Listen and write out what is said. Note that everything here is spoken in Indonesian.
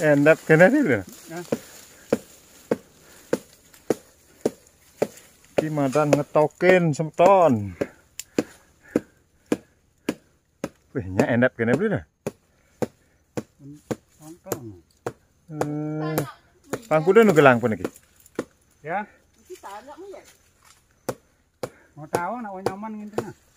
Endap kena dia. Nah. Kimadan ngetokin semeton. Wih, nya endap kena dia. Pangkuda nu gelang pun iki. Ya. Mau tahu nak nyaman gitu nah.